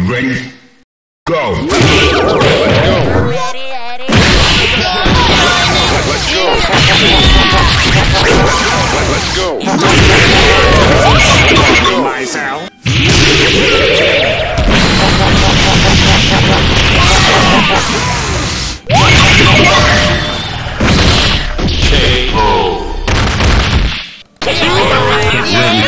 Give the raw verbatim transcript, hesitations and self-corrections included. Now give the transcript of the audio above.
ready? Go! Let's go! Let's go! Let's go! Let's go! Myself. K O. Get ready.